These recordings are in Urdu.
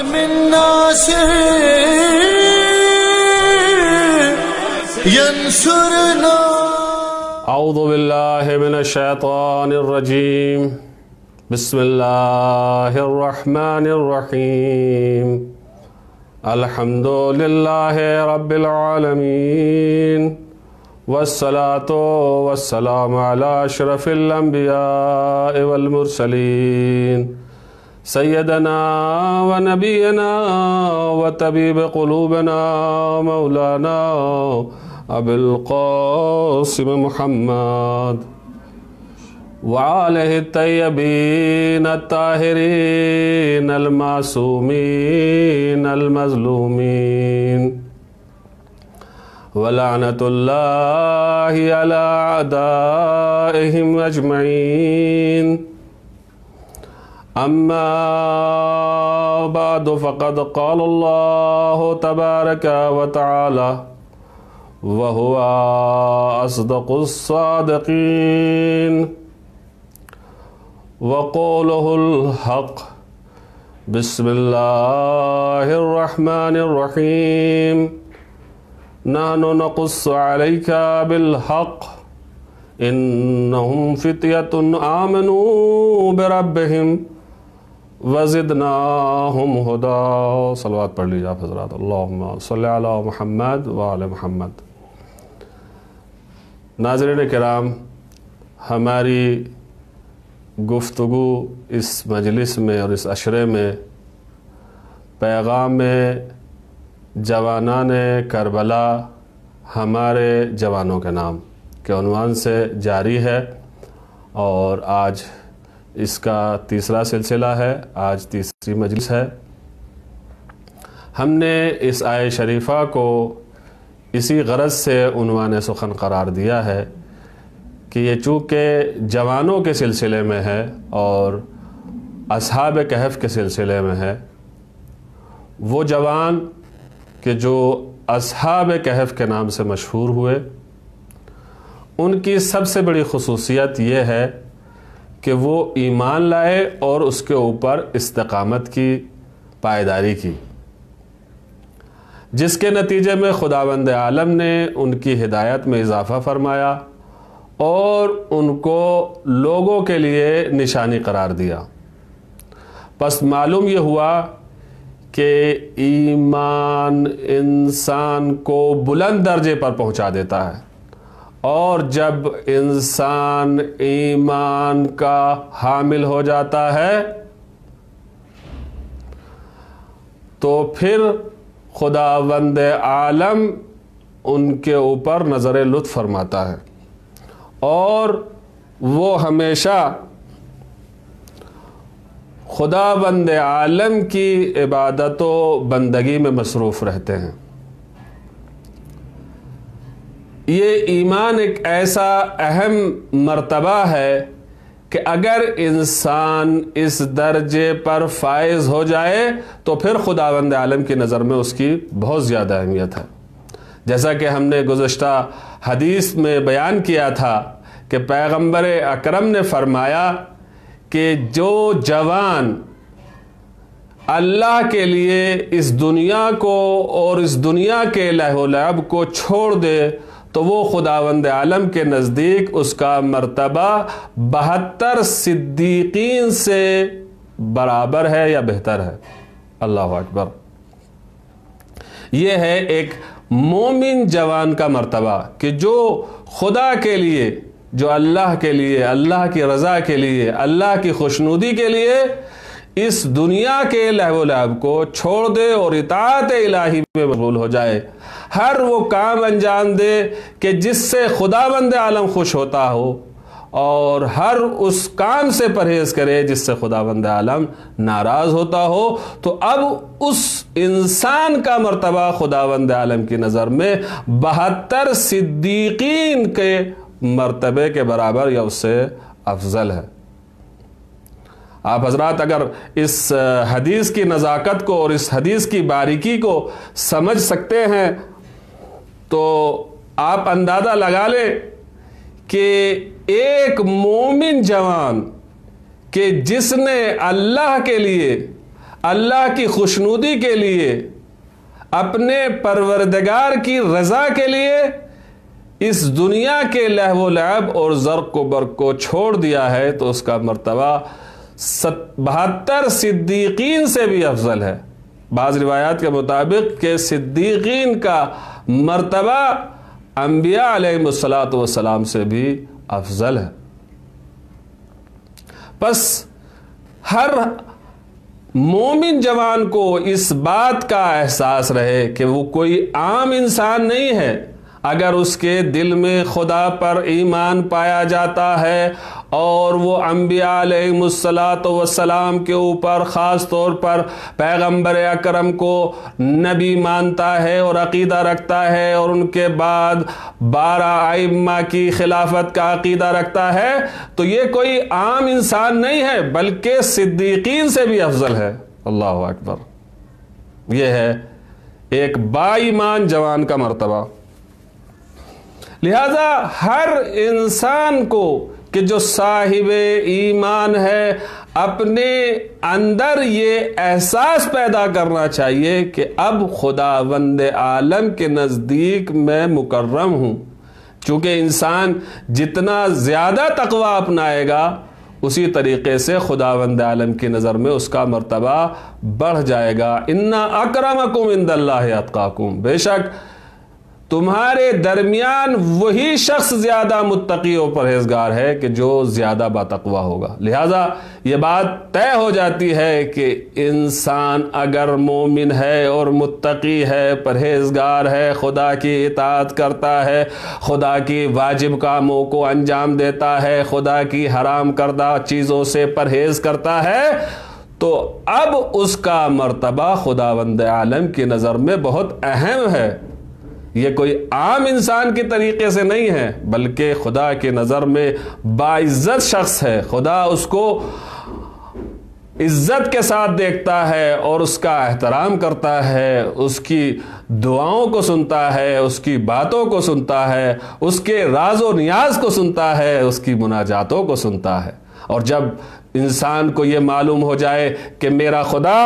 من ناصر ينصرنا. اعوذ باللہ من الشیطان الرجیم. بسم اللہ الرحمن الرحیم. الحمد للہ رب العالمین والصلاة والسلام علی اشرف الانبیاء والمرسلین سیدنا و نبینا و طبیب قلوبنا مولانا ابی القاسم محمد وآلہ الطیبین الطاہرین المعصومین المظلومین ولعنت اللہ علی اعدائہم اجمعین. اما بعد فقد قال اللہ تبارک وتعالی وهو اصدق الصادقین وقوله الحق. بسم اللہ الرحمن الرحیم. نحن نقص عليك بالحق انہم فتیۃ آمنوا بربہم وزدناہم ہدا. صلوات پڑھ لیجیے آپ حضرات. اللہم صلی علی محمد وعلی محمد. ناظرین کرام، ہماری گفتگو اس مجلس میں اور اس عشرے میں پیغام جوانان کربلا ہمارے جوانوں کے نام کے عنوان سے جاری ہے، اور آج اس کا تیسرا سلسلہ ہے، آج تیسری مجلس ہے. ہم نے اس آیہ شریفہ کو اسی غرض سے عنوان سخن قرار دیا ہے کہ یہ چونکہ جوانوں کے سلسلے میں ہے اور اصحاب کہف کے سلسلے میں ہے، وہ جوان کہ جو اصحاب کہف کے نام سے مشہور ہوئے، ان کی سب سے بڑی خصوصیت یہ ہے کہ وہ ایمان لائے اور اس کے اوپر استقامت کی، پائیداری کی، جس کے نتیجے میں خداوند عالم نے ان کی ہدایت میں اضافہ فرمایا اور ان کو لوگوں کے لیے نشانی قرار دیا. پس معلوم یہ ہوا کہ ایمان انسان کو بلند درجے پر پہنچا دیتا ہے، اور جب انسان ایمان کا حامل ہو جاتا ہے تو پھر خداوند عالم ان کے اوپر نظر لطف فرماتا ہے اور وہ ہمیشہ خداوند عالم کی عبادت و بندگی میں مصروف رہتے ہیں. یہ ایمان ایک ایسا اہم مرتبہ ہے کہ اگر انسان اس درجے پر فائز ہو جائے تو پھر خداوند عالم کی نظر میں اس کی بہت زیادہ اہمیت ہے. جیسا کہ ہم نے گزشتہ حدیث میں بیان کیا تھا کہ پیغمبر اکرم نے فرمایا کہ جو جوان اللہ کے لیے اس دنیا کو اور اس دنیا کے لہو و لعب کو چھوڑ دے تو وہ خداوند عالم کے نزدیک اس کا مرتبہ 72 صدیقین سے برابر ہے یا بہتر ہے. اللہ اکبر. یہ ہے ایک مومن جوان کا مرتبہ کہ جو خدا کے لیے، جو اللہ کے لیے، اللہ کی رضا کے لیے، اللہ کی خوشنودی کے لیے اس دنیا کے لہو و لعب کو چھوڑ دے اور اطاعت الہی میں مشغول ہو جائے. ہر وہ کام انجام دے کہ جس سے خداوند عالم خوش ہوتا ہو، اور ہر اس کام سے پرہیز کرے جس سے خداوند عالم ناراض ہوتا ہو. تو اب اس انسان کا مرتبہ خداوند عالم کی نظر میں 72 صدیقین کے مرتبے کے برابر یا اس سے افضل ہے. آپ حضرات اگر اس حدیث کی نزاکت کو اور اس حدیث کی باریکی کو سمجھ سکتے ہیں تو آپ اندازہ لگا لیں کہ ایک مومن جوان کہ جس نے اللہ کے لیے اللہ کی خوشنودی کے لیے، اپنے پروردگار کی رضا کے لیے اس دنیا کے لہو و لعب اور زرق و برق کو چھوڑ دیا ہے تو اس کا مرتبہ 72 صدیقین سے بھی افضل ہے۔ بعض روایات کے مطابق کہ صدیقین کا مرتبہ انبیاء علیہ الصلاۃ سے بھی افضل ہے۔ بس ہر مومن جوان کو اس بات کا احساس رہے کہ وہ کوئی عام انسان نہیں ہے۔ اگر اس کے دل میں خدا پر ایمان پایا جاتا ہے اور وہ انبیاء علیہ السلام کے اوپر خاص طور پر پیغمبر اکرم کو نبی مانتا ہے اور عقیدہ رکھتا ہے اور ان کے بعد 12 ائمہ کی خلافت کا عقیدہ رکھتا ہے تو یہ کوئی عام انسان نہیں ہے بلکہ صدیقین سے بھی افضل ہے۔ اللہ اکبر۔ یہ ہے ایک با ایمان جوان کا مرتبہ۔ لہذا ہر انسان کو کہ جو صاحب ایمان ہے اپنے اندر یہ احساس پیدا کرنا چاہیے کہ اب خداوند عالم کے نزدیک میں مکرم ہوں۔ چونکہ انسان جتنا زیادہ تقوی اپنائے گا اسی طریقے سے خداوند عالم کی نظر میں اس کا مرتبہ بڑھ جائے گا۔ ان اکرمکم عند اللہ اتقاکم، بے شک تمہارے درمیان وہی شخص زیادہ متقی و پرہیزگار ہے کہ جو زیادہ باتقوی ہوگا۔ لہذا یہ بات طے ہو جاتی ہے کہ انسان اگر مومن ہے اور متقی ہے، پرہیزگار ہے، خدا کی اطاعت کرتا ہے، خدا کی واجب کاموں کو انجام دیتا ہے، خدا کی حرام کردہ چیزوں سے پرہیز کرتا ہے، تو اب اس کا مرتبہ خداوند عالم کی نظر میں بہت اہم ہے۔ یہ کوئی عام انسان کے طریقے سے نہیں ہے بلکہ خدا کی نظر میں باعزت شخص ہے۔ خدا اس کو عزت کے ساتھ دیکھتا ہے اور اس کا احترام کرتا ہے، اس کی دعاؤں کو سنتا ہے، اس کی باتوں کو سنتا ہے، اس کے راز و نیاز کو سنتا ہے، اس کی مناجاتوں کو سنتا ہے۔ اور جب انسان کو یہ معلوم ہو جائے کہ میرا خدا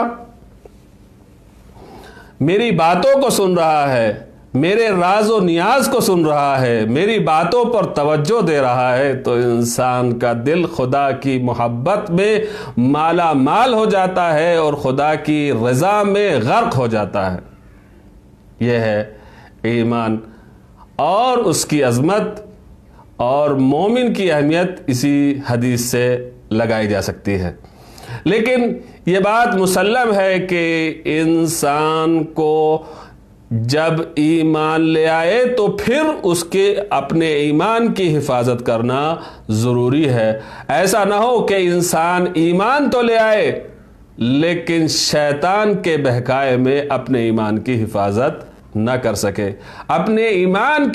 میری باتوں کو سن رہا ہے، میرے راز و نیاز کو سن رہا ہے، میری باتوں پر توجہ دے رہا ہے، تو انسان کا دل خدا کی محبت میں مالا مال ہو جاتا ہے اور خدا کی رضا میں غرق ہو جاتا ہے۔ یہ ہے ایمان اور اس کی عظمت اور مومن کی اہمیت اسی حدیث سے لگائی جا سکتی ہے۔ لیکن یہ بات مسلم ہے کہ انسان کو جب ایمان لے آئے تو پھر اس کے اپنے ایمان کی حفاظت کرنا ضروری ہے۔ ایسا نہ ہو کہ انسان ایمان تو لے آئے لیکن شیطان کے بہکائے میں اپنے ایمان کی حفاظت نہ کر سکے۔ اپنے ایمان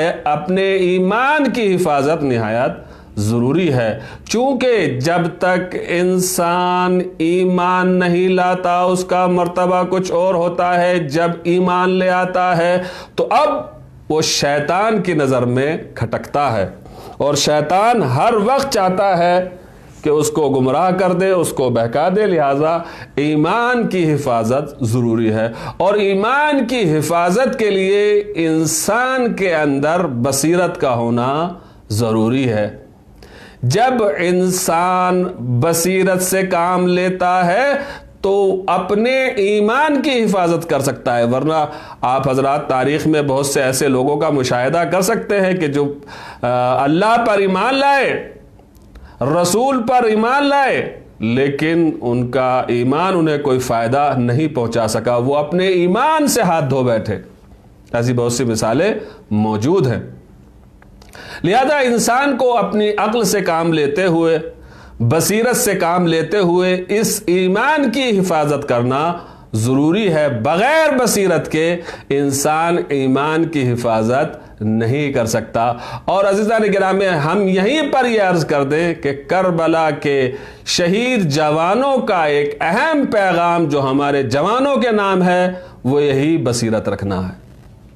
کی حفاظت نہایت ضروری ہے، چونکہ جب تک انسان ایمان نہیں لاتا اس کا مرتبہ کچھ اور ہوتا ہے، جب ایمان لے آتا ہے تو اب وہ شیطان کی نظر میں کھٹکتا ہے اور شیطان ہر وقت چاہتا ہے کہ اس کو گمراہ کر دے، اس کو بہکا دے۔ لہذا ایمان کی حفاظت ضروری ہے اور ایمان کی حفاظت کے لیے انسان کے اندر بصیرت کا ہونا ضروری ہے۔ جب انسان بصیرت سے کام لیتا ہے تو اپنے ایمان کی حفاظت کر سکتا ہے، ورنہ آپ حضرات تاریخ میں بہت سے ایسے لوگوں کا مشاہدہ کر سکتے ہیں کہ جو اللہ پر ایمان لائے، رسول پر ایمان لائے، لیکن ان کا ایمان انہیں کوئی فائدہ نہیں پہنچا سکا، وہ اپنے ایمان سے ہاتھ دھو بیٹھے۔ ایسی بہت سی مثالیں موجود ہیں۔ لہذا انسان کو اپنی عقل سے کام لیتے ہوئے، بصیرت سے کام لیتے ہوئے اس ایمان کی حفاظت کرنا ضروری ہے۔ بغیر بصیرت کے انسان ایمان کی حفاظت نہیں کر سکتا۔ اور عزیزان گرامی، ہم یہیں پر یہ عرض کر دیں کہ کربلا کے شہید جوانوں کا ایک اہم پیغام جو ہمارے جوانوں کے نام ہے وہ یہی بصیرت رکھنا ہے۔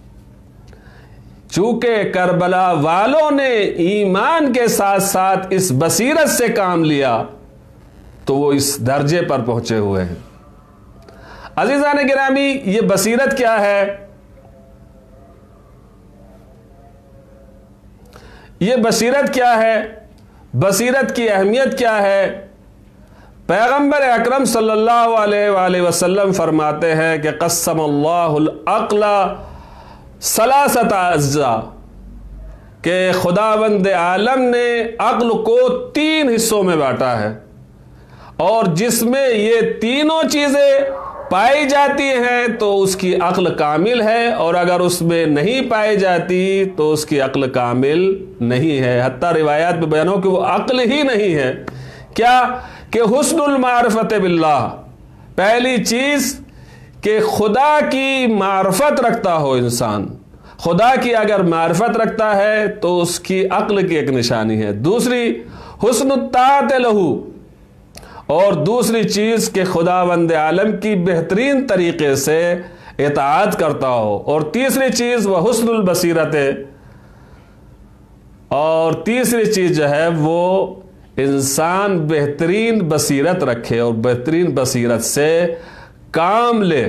چونکہ کربلا والوں نے ایمان کے ساتھ ساتھ اس بصیرت سے کام لیا تو وہ اس درجے پر پہنچے ہوئے ہیں۔ عزیزان گرامی، یہ بصیرت کیا ہے؟ یہ بصیرت کیا ہے؟ بصیرت کی اہمیت کیا ہے؟ پیغمبر اکرم صلی اللہ علیہ وآلہ وسلم فرماتے ہیں کہ قسم اللہ العقل ثلاثۃ اجزاء، کہ خداوند عالم نے عقل کو 3 حصوں میں بانٹا ہے، اور جس میں یہ تینوں چیزیں پائی جاتی ہیں تو اس کی عقل کامل ہے، اور اگر اس میں نہیں پائی جاتی تو اس کی عقل کامل نہیں ہے۔ حتیٰ روایات میں بیان ہو کہ وہ عقل ہی نہیں ہے۔ کیا؟ کہ حسن المعرفت باللہ، پہلی چیز کہ خدا کی معرفت رکھتا ہو انسان، خدا کی اگر معرفت رکھتا ہے تو اس کی عقل کی ایک نشانی ہے۔ دوسری حسن الطاعت لہو، اور دوسری چیز کہ خداوند عالم کی بہترین طریقے سے اطاعت کرتا ہو، اور تیسری چیز وہ حسن البصیرت ہے، اور تیسری چیز جو ہے وہ انسان بہترین بصیرت رکھے اور بہترین بصیرت سے کام لے۔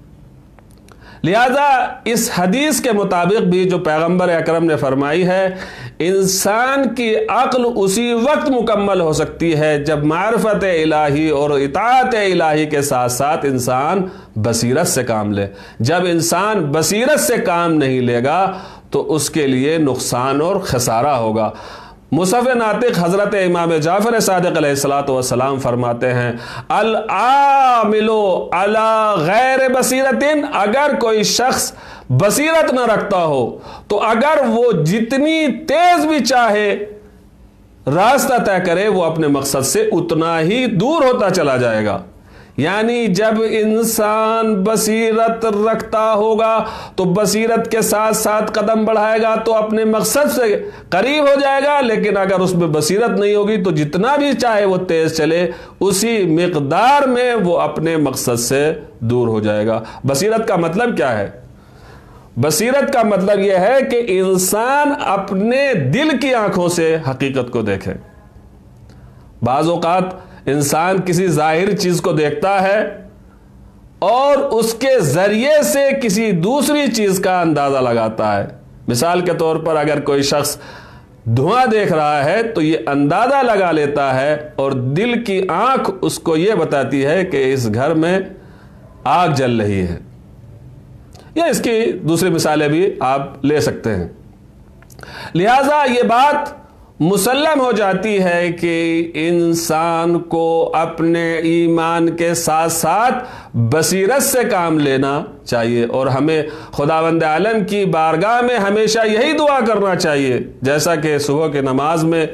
لہذا اس حدیث کے مطابق بھی جو پیغمبر اکرم نے فرمائی ہے، انسان کی عقل اسی وقت مکمل ہو سکتی ہے جب معرفت الہی اور اطاعت الہی کے ساتھ ساتھ انسان بصیرت سے کام لے۔ جب انسان بصیرت سے کام نہیں لے گا تو اس کے لیے نقصان اور خسارہ ہوگا۔ مصحف ناطق حضرت امام جعفر صادق علیہ السلام فرماتے ہیں، العامل علی غیر بصیرت، اگر کوئی شخص بصیرت نہ رکھتا ہو تو اگر وہ جتنی تیز بھی چاہے راستہ طے کرے، وہ اپنے مقصد سے اتنا ہی دور ہوتا چلا جائے گا۔ یعنی جب انسان بصیرت رکھتا ہوگا تو بصیرت کے ساتھ ساتھ قدم بڑھائے گا تو اپنے مقصد سے قریب ہو جائے گا، لیکن اگر اس میں بصیرت نہیں ہوگی تو جتنا بھی چاہے وہ تیز چلے، اسی مقدار میں وہ اپنے مقصد سے دور ہو جائے گا۔ بصیرت کا مطلب کیا ہے؟ بصیرت کا مطلب یہ ہے کہ انسان اپنے دل کی آنکھوں سے حقیقت کو دیکھے۔ بعض اوقات انسان کسی ظاہر چیز کو دیکھتا ہے اور اس کے ذریعے سے کسی دوسری چیز کا اندازہ لگاتا ہے۔ مثال کے طور پر اگر کوئی شخص دھواں دیکھ رہا ہے تو یہ اندازہ لگا لیتا ہے، اور دل کی آنکھ اس کو یہ بتاتی ہے کہ اس گھر میں آگ جل رہی ہے، یا اس کی دوسری مثالیں بھی آپ لے سکتے ہیں۔ لہذا یہ بات مسلم ہو جاتی ہے کہ انسان کو اپنے ایمان کے ساتھ ساتھ بصیرت سے کام لینا چاہیے، اور ہمیں خداوند عالم کی بارگاہ میں ہمیشہ یہی دعا کرنا چاہیے، جیسا کہ صبح کی نماز میں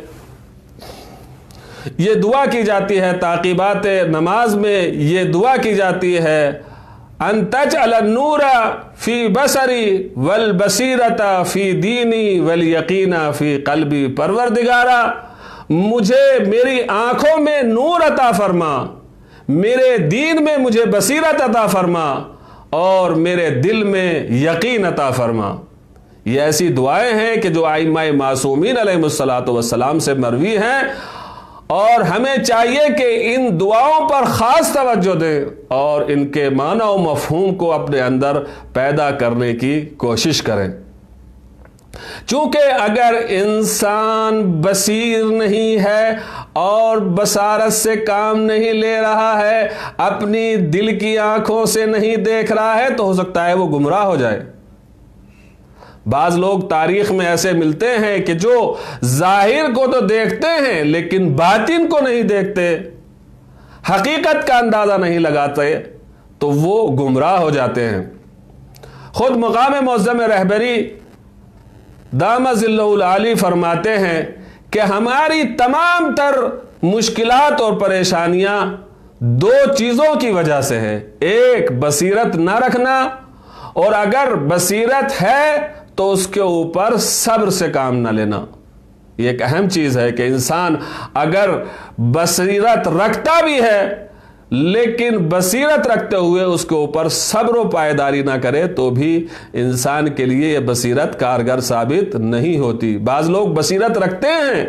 یہ دعا کی جاتی ہے، تعقیبات نماز میں یہ دعا کی جاتی ہے، ان تجعل النور فی بصری والبصیرت فی دینی والیقین فی قلبی، پروردگارا مجھے میری آنکھوں میں نور عطا فرما، میرے دین میں مجھے بصیرت عطا فرما، اور میرے دل میں یقین عطا فرما۔ یہ ایسی دعائیں ہیں کہ جو ائمہ معصومین علیہ السلام سے مروی ہیں، اور ہمیں چاہیے کہ ان دعاؤں پر خاص توجہ دیں اور ان کے معنی و مفہوم کو اپنے اندر پیدا کرنے کی کوشش کریں۔ چونکہ اگر انسان بصیر نہیں ہے اور بصارت سے کام نہیں لے رہا ہے، اپنی دل کی آنکھوں سے نہیں دیکھ رہا ہے، تو ہو سکتا ہے وہ گمراہ ہو جائے۔ بعض لوگ تاریخ میں ایسے ملتے ہیں کہ جو ظاہر کو تو دیکھتے ہیں لیکن باطن کو نہیں دیکھتے، حقیقت کا اندازہ نہیں لگاتے، تو وہ گمراہ ہو جاتے ہیں۔ خود مقام معظم رہبری دامت ظلہ العالی فرماتے ہیں کہ ہماری تمام تر مشکلات اور پریشانیاں 2 چیزوں کی وجہ سے ہے۔ ایک بصیرت نہ رکھنا، اور اگر بصیرت ہے تو اس کے اوپر صبر سے کام نہ لینا۔ یہ ایک اہم چیز ہے کہ انسان اگر بصیرت رکھتا بھی ہے لیکن بصیرت رکھتے ہوئے اس کے اوپر صبر و پائیداری نہ کرے تو بھی انسان کے لیے یہ بصیرت کارگر ثابت نہیں ہوتی۔ بعض لوگ بصیرت رکھتے ہیں،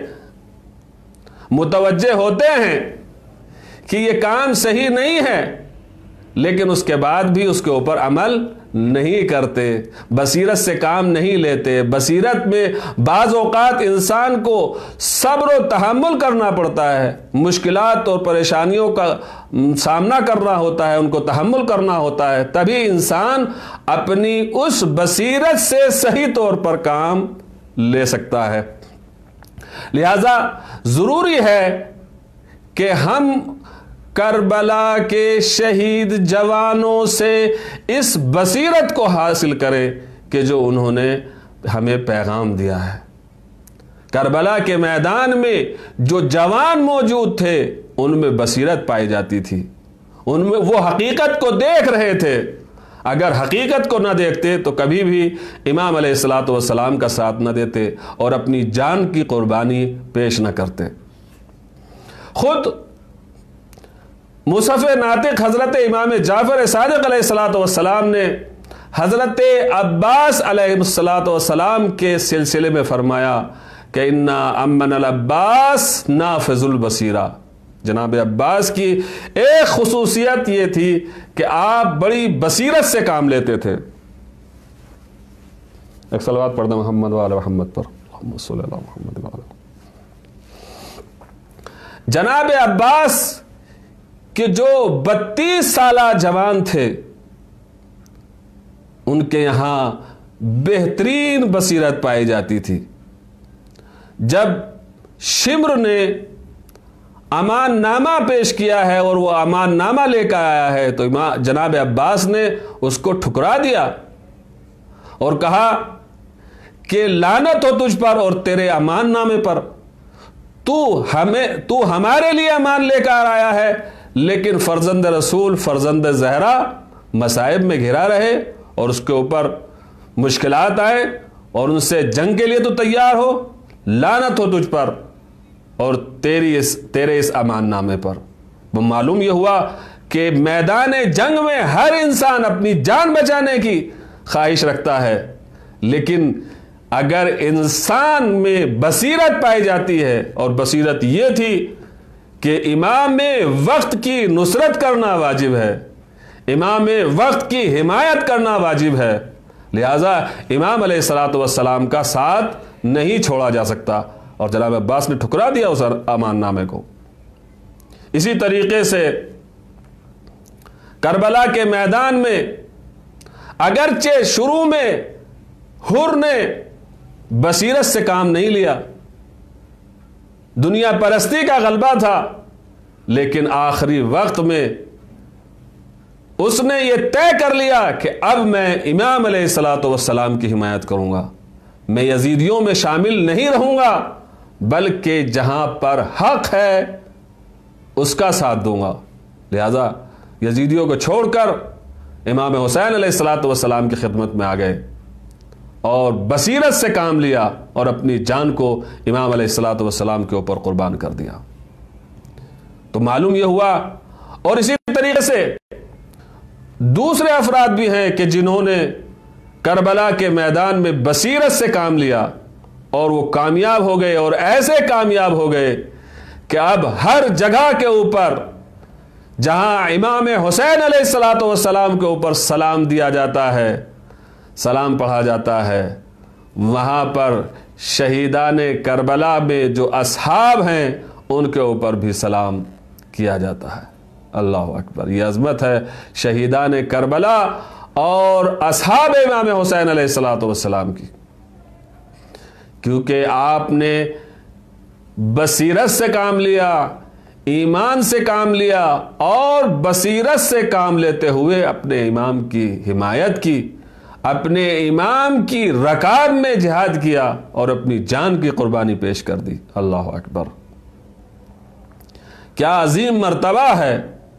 متوجہ ہوتے ہیں کہ یہ کام صحیح نہیں ہے، لیکن اس کے بعد بھی اس کے اوپر عمل نہیں کرتے، بصیرت سے کام نہیں لیتے۔ بصیرت میں بعض اوقات انسان کو صبر و تحمل کرنا پڑتا ہے، مشکلات اور پریشانیوں کا سامنا کرنا ہوتا ہے، ان کو تحمل کرنا ہوتا ہے، تبھی انسان اپنی اس بصیرت سے صحیح طور پر کام لے سکتا ہے۔ لہذا ضروری ہے کہ ہم کربلا کے شہید جوانوں سے اس بصیرت کو حاصل کریں کہ جو انہوں نے ہمیں پیغام دیا ہے۔ کربلا کے میدان میں جو جوان موجود تھے ان میں بصیرت پائی جاتی تھی، ان میں وہ حقیقت کو دیکھ رہے تھے۔ اگر حقیقت کو نہ دیکھتے تو کبھی بھی امام علیہ الصلوۃ والسلام کا ساتھ نہ دیتے اور اپنی جان کی قربانی پیش نہ کرتے۔ خود مصحف ناطق حضرت امام جعفر صادق علیہ الصلوۃ والسلام نے حضرت عباس علیہ الصلوۃ والسلام کے سلسلے میں فرمایا کہ انا امن العباس نافذ البصیرہ۔ جناب عباس کی ایک خصوصیت یہ تھی کہ آپ بڑی بصیرت سے کام لیتے تھے۔ ایک صلوات پڑھ دیں محمد وعلی محمد پر، اللہم صلی علی محمد وعلی۔ جناب عباس کہ جو 32 سالہ جوان تھے، ان کے یہاں بہترین بصیرت پائی جاتی تھی۔ جب شمر نے امان نامہ پیش کیا ہے اور وہ امان نامہ لے کر آیا ہے تو جناب عباس نے اس کو ٹھکرا دیا اور کہا کہ لعنت ہو تجھ پر اور تیرے امان نامے پر، تو ہمارے لیے امان لے کر آیا ہے لیکن فرزند رسول فرزند زہرا مصائب میں گھرا رہے اور اس کے اوپر مشکلات آئے اور ان سے جنگ کے لیے تو تیار ہو، لعنت ہو تجھ پر اور تیرے اس امان نامے پر۔ وہ معلوم یہ ہوا کہ میدان جنگ میں ہر انسان اپنی جان بچانے کی خواہش رکھتا ہے، لیکن اگر انسان میں بصیرت پائی جاتی ہے، اور بصیرت یہ تھی کہ امام وقت کی نصرت کرنا واجب ہے، امام وقت کی حمایت کرنا واجب ہے، لہذا امام علیہ الصلوۃ والسلام کا ساتھ نہیں چھوڑا جا سکتا، اور جناب عباس نے ٹھکرا دیا اس امان نامے کو۔ اسی طریقے سے کربلا کے میدان میں اگرچہ شروع میں حر نے بصیرت سے کام نہیں لیا، دنیا پرستی کا غلبہ تھا، لیکن آخری وقت میں اس نے یہ طے کر لیا کہ اب میں امام علیہ الصلوۃ والسلام کی حمایت کروں گا، میں یزیدیوں میں شامل نہیں رہوں گا، بلکہ جہاں پر حق ہے اس کا ساتھ دوں گا۔ لہذا یزیدیوں کو چھوڑ کر امام حسین علیہ الصلوۃ والسلام کی خدمت میں آ گئے اور بصیرت سے کام لیا اور اپنی جان کو امام علیہ الصلوۃ والسلام کے اوپر قربان کر دیا۔ تو معلوم یہ ہوا، اور اسی طریقے سے دوسرے افراد بھی ہیں کہ جنہوں نے کربلا کے میدان میں بصیرت سے کام لیا اور وہ کامیاب ہو گئے، اور ایسے کامیاب ہو گئے کہ اب ہر جگہ کے اوپر جہاں امام حسین علیہ الصلوۃ والسلام کے اوپر سلام دیا جاتا ہے، سلام پڑھا جاتا ہے، وہاں پر شہیدان کربلا میں جو اصحاب ہیں ان کے اوپر بھی سلام کیا جاتا ہے۔ اللہ اکبر، یہ عظمت ہے شہیدان کربلا اور اصحاب امام حسین علیہ الصلوۃ والسلام کی، کیونکہ آپ نے بصیرت سے کام لیا، ایمان سے کام لیا، اور بصیرت سے کام لیتے ہوئے اپنے امام کی حمایت کی، اپنے امام کی رکاب میں جہاد کیا اور اپنی جان کی قربانی پیش کر دی۔ اللہ اکبر، کیا عظیم مرتبہ ہے۔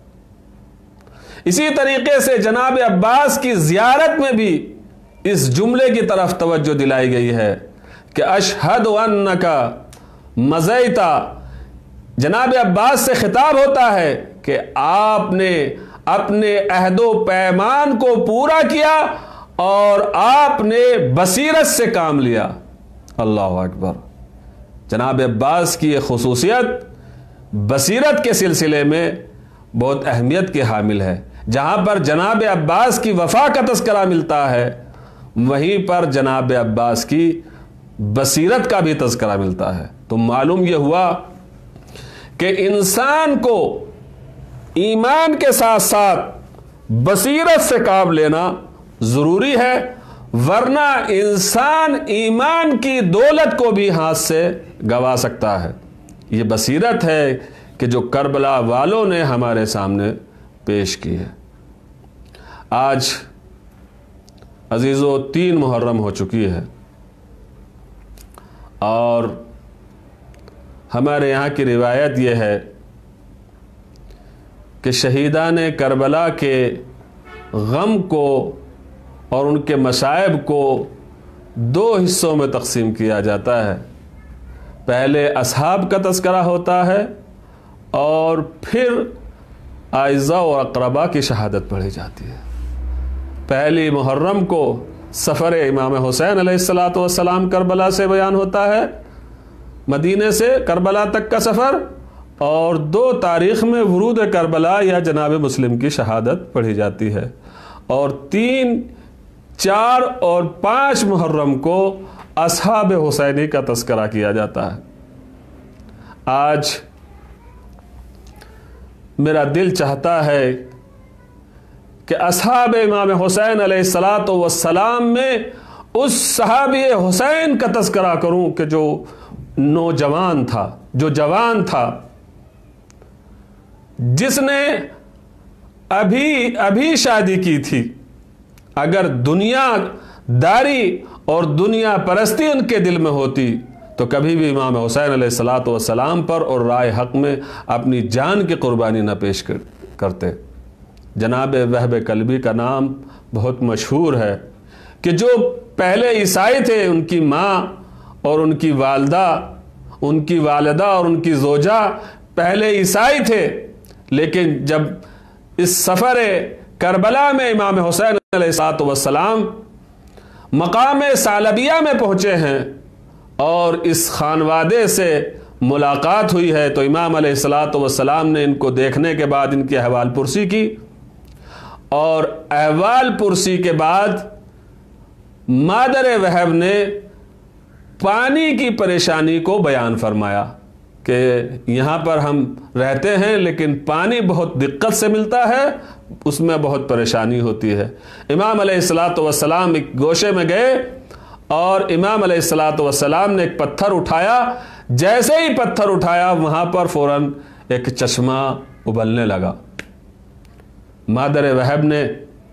اسی طریقے سے جناب عباس کی زیارت میں بھی اس جملے کی طرف توجہ دلائی گئی ہے کہ اشہد انک مضیت۔ جناب عباس سے خطاب ہوتا ہے کہ آپ نے اپنے عہد و پیمان کو پورا کیا اور آپ نے بصیرت سے کام لیا۔ اللہ اکبر، جناب عباس کی یہ خصوصیت بصیرت کے سلسلے میں بہت اہمیت کے حامل ہے۔ جہاں پر جناب عباس کی وفا کا تذکرہ ملتا ہے وہیں پر جناب عباس کی بصیرت کا بھی تذکرہ ملتا ہے. تو معلوم یہ ہوا کہ انسان کو ایمان کے ساتھ ساتھ بصیرت سے کام لینا ضروری ہے، ورنہ انسان ایمان کی دولت کو بھی ہاتھ سے گوا سکتا ہے. یہ بصیرت ہے کہ جو کربلا والوں نے ہمارے سامنے پیش کی ہے. آج عزیزو 3 محرم ہو چکی ہے اور ہمارے یہاں کی روایت یہ ہے کہ شہیدان کربلا کے غم کو اور ان کے مصائب کو 2 حصوں میں تقسیم کیا جاتا ہے. پہلے اصحاب کا تذکرہ ہوتا ہے اور پھر اعزاء اور اقرباء کی شہادت پڑھی جاتی ہے. پہلی محرم کو سفر امام حسین علیہ السلام کربلا سے بیان ہوتا ہے، مدینے سے کربلا تک کا سفر، اور 2 تاریخ میں ورود کربلا یا جناب مسلم کی شہادت پڑھی جاتی ہے. اور 3، 4 اور 5 محرم کو اصحاب حسینی کا تذکرہ کیا جاتا ہے. آج میرا دل چاہتا ہے کہ اصحاب امام حسین علیہ السلام میں اس صحابی حسین کا تذکرہ کروں کہ جو نوجوان تھا، جو جوان تھا، جس نے ابھی شادی کی تھی. اگر دنیا داری اور دنیا پرستی ان کے دل میں ہوتی تو کبھی بھی امام حسین علیہ السلام پر اور رائے حق میں اپنی جان کی قربانی نہ پیش کرتے. جناب وہب کلبی کا نام بہت مشہور ہے کہ جو پہلے عیسائی تھے، ان کی ماں اور ان کی والدہ اور ان کی زوجہ پہلے عیسائی تھے، لیکن جب اس سفر کربلا میں امام حسین علیہ السلام مقام ثعلبیہ میں پہنچے ہیں اور اس خانوادے سے ملاقات ہوئی ہے، تو امام علیہ السلام نے ان کو دیکھنے کے بعد ان کی احوال پرسی کی، اور احوال پرسی کے بعد مادر وہب نے پانی کی پریشانی کو بیان فرمایا کہ یہاں پر ہم رہتے ہیں لیکن پانی بہت دقت سے ملتا ہے، اس میں بہت پریشانی ہوتی ہے. امام علیہ السلام ایک گوشے میں گئے اور امام علیہ السلام نے ایک پتھر اٹھایا. جیسے ہی پتھر اٹھایا وہاں پر فوراً ایک چشمہ ابلنے لگا. مادر وہب نے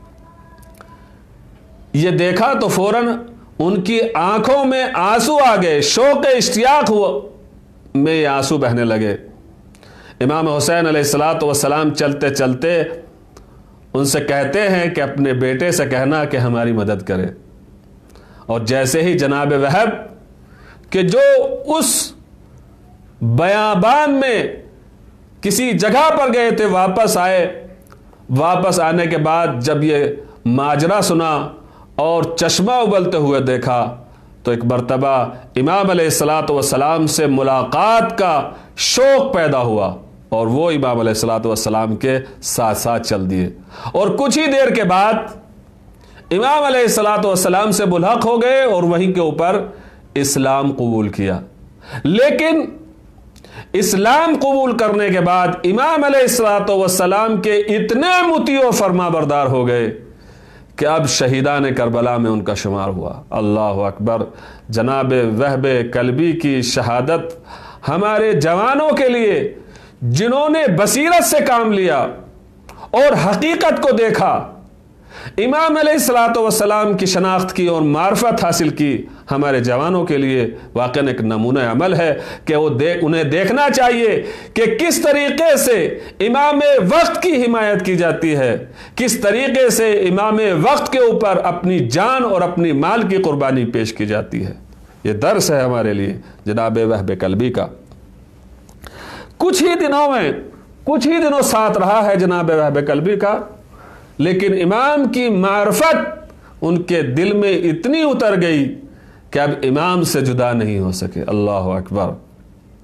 یہ دیکھا تو فوراً ان کی آنکھوں میں آنسو آ گئے، شوق اشتیاق میں یہ آنسو بہنے لگے. امام حسین علیہ السلام چلتے چلتے ان سے کہتے ہیں کہ اپنے بیٹے سے کہنا کہ ہماری مدد کرے. اور جیسے ہی جناب وہب کہ جو اس بیابان میں کسی جگہ پر گئے تھے واپس آئے، واپس آنے کے بعد جب یہ ماجرا سنا اور چشمہ ابلتے ہوئے دیکھا تو ایک مرتبہ امام علیہ السلام سے ملاقات کا شوق پیدا ہوا اور وہ امام علیہ السلام کے ساتھ ساتھ چل دیے. اور کچھ ہی دیر کے بعد امام علیہ السلام سے ملحق ہو گئے اور وہیں کے اوپر اسلام قبول کیا. لیکن اسلام قبول کرنے کے بعد امام علیہ السلام کے اتنے مطیع و فرما بردار ہو گئے کہ اب شہیدان کربلا میں ان کا شمار ہوا. اللہ اکبر. جناب وہب کلبی کی شہادت ہمارے جوانوں کے لیے جنہوں نے بصیرت سے کام لیا اور حقیقت کو دیکھا، امام علیہ السلام کی شناخت کی اور معرفت حاصل کی، ہمارے جوانوں کے لیے واقعاً ایک نمونہ عمل ہے کہ انہیں دیکھنا چاہیے کہ کس طریقے سے امام وقت کی حمایت کی جاتی ہے، کس طریقے سے امام وقت کے اوپر اپنی جان اور اپنی مال کی قربانی پیش کی جاتی ہے. یہ درس ہے ہمارے لیے جناب وہب کلبی کا. کچھ ہی دنوں ساتھ رہا ہے جناب وہب کلبی کا، لیکن امام کی معرفت ان کے دل میں اتنی اتر گئی کہ اب امام سے جدا نہیں ہو سکے. اللہ اکبر.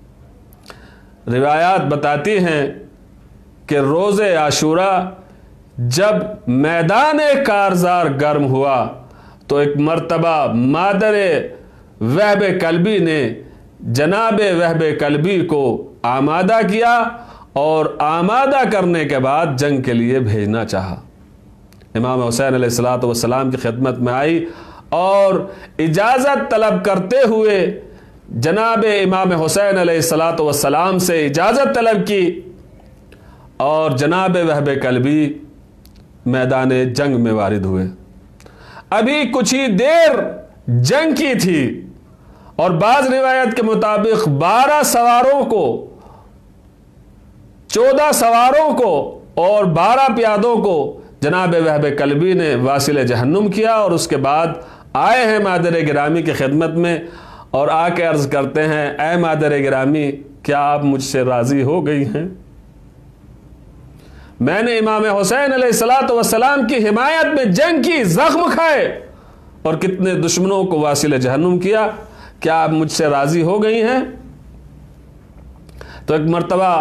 روایات بتاتی ہیں کہ روز عاشوراء جب میدان کارزار گرم ہوا تو ایک مرتبہ مادر وہب کلبی نے جناب وہب کلبی کو آمادہ کیا اور آمادہ کرنے کے بعد جنگ کے لیے بھیجنا چاہا۔ امام حسین علیہ السلام کی خدمت میں آئی اور اجازت طلب کرتے ہوئے جناب امام حسین علیہ السلام سے اجازت طلب کی اور جناب وہب کلبی میدان جنگ میں وارد ہوئے۔ ابھی کچھ ہی دیر جنگ کی تھی اور بعض روایت کے مطابق 12 سواروں کو 14 سواروں کو اور 12 پیادوں کو جناب وہب کلبی نے واصل جہنم کیا، اور اس کے بعد آئے ہیں مادر گرامی کی خدمت میں اور آ کے عرض کرتے ہیں اے مادر گرامی کیا آپ مجھ سے راضی ہو گئی ہیں؟ میں نے امام حسین علیہ السلام کی حمایت میں جنگ کی، زخم کھائے اور کتنے دشمنوں کو واصل جہنم کیا، کیا آپ مجھ سے راضی ہو گئی ہیں؟ تو ایک مرتبہ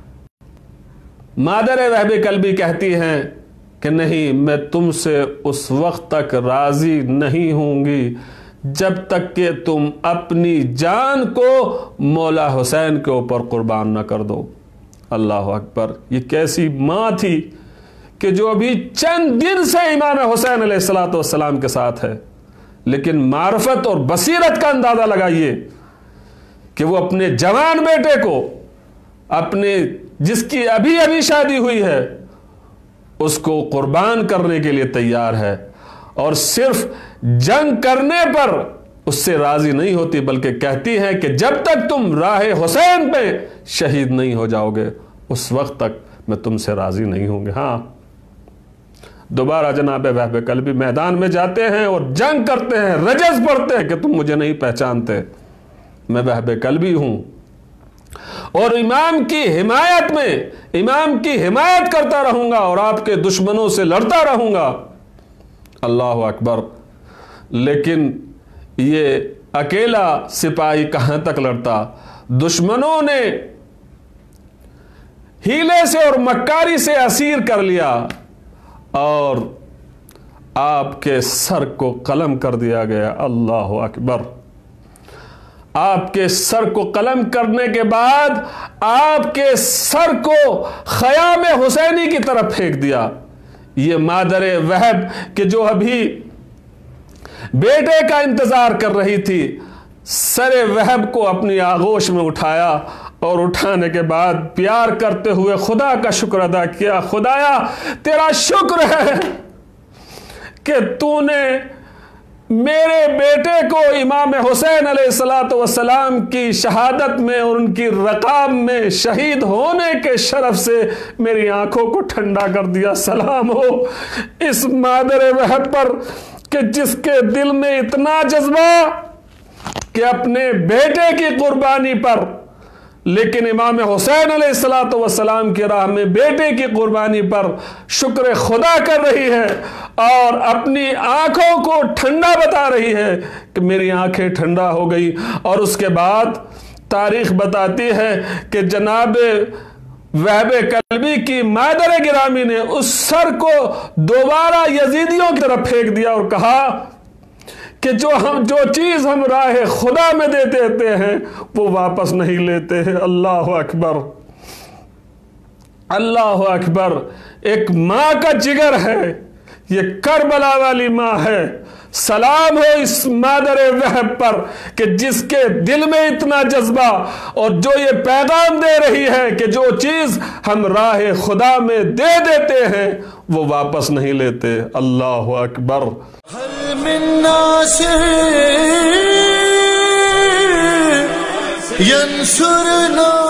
مادر وہب کلبی کہتی ہیں کہ نہیں، میں تم سے اس وقت تک راضی نہیں ہوں گی جب تک کہ تم اپنی جان کو مولا حسین کے اوپر قربان نہ کر دو۔ اللہ اکبر! یہ کیسی ماں تھی کہ جو ابھی چند دن سے امام حسین علیہ السلام کے ساتھ ہے، لیکن معرفت اور بصیرت کا اندازہ لگائیے کہ وہ اپنے جوان بیٹے کو، اپنے جس کی ابھی شادی ہوئی ہے، اس کو قربان کرنے کے لیے تیار ہے، اور صرف جنگ کرنے پر اس سے راضی نہیں ہوتی بلکہ کہتی ہے کہ جب تک تم راہ حسین پہ شہید نہیں ہو جاؤ گے اس وقت تک میں تم سے راضی نہیں ہوں گے۔ ہاں، دوبارہ جناب وہب کلبی میدان میں جاتے ہیں اور جنگ کرتے ہیں، رجز پڑھتے ہیں کہ تم مجھے نہیں پہچانتے، میں وہب کلبی ہوں، اور امام کی حمایت میں امام کی حمایت کرتا رہوں گا اور آپ کے دشمنوں سے لڑتا رہوں گا۔ اللہ اکبر! لیکن یہ اکیلا سپاہی کہاں تک لڑتا؟ دشمنوں نے ہیلے سے اور مکاری سے اسیر کر لیا اور آپ کے سر کو قلم کر دیا گیا۔ اللہ اکبر! آپ کے سر کو قلم کرنے کے بعد آپ کے سر کو خیام حسینی کی طرف پھینک دیا۔ یہ مادر وہب کہ جو ابھی بیٹے کا انتظار کر رہی تھی، سر وہب کو اپنی آغوش میں اٹھایا اور اٹھانے کے بعد پیار کرتے ہوئے خدا کا شکر ادا کیا۔ خدایا تیرا شکر ہے کہ تو نے میرے بیٹے کو امام حسین علیہ السلام کی شہادت میں اور ان کی رقاب میں شہید ہونے کے شرف سے میری آنکھوں کو ٹھنڈا کر دیا۔ سلام ہو اس مادر وہب پر کہ جس کے دل میں اتنا جذبہ کہ اپنے بیٹے کی قربانی پر، لیکن امام حسین علیہ السلام کی راہ میں بیٹے کی قربانی پر شکر خدا کر رہی ہے اور اپنی آنکھوں کو ٹھنڈا بتا رہی ہے کہ میری آنکھیں ٹھنڈا ہو گئی۔ اور اس کے بعد تاریخ بتاتی ہے کہ جناب وہب کلبی کی مادر گرامی نے اس سر کو دوبارہ یزیدیوں کی طرف پھینک دیا اور کہا کہ جو چیز ہم راہ خدا میں دے دیتے ہیں وہ واپس نہیں لیتے ہیں۔ اللہ اکبر! اللہ اکبر! ایک ماں کا جگر ہے، یہ کربلا والی ماں ہے۔ سلام ہو اس مادر وہب پر کہ جس کے دل میں اتنا جذبہ اور جو یہ پیغام دے رہی ہے کہ جو چیز ہم راہ خدا میں دے دیتے ہیں وہ واپس نہیں لیتے۔ اللہ اکبر! هل من ناصر ينصرنا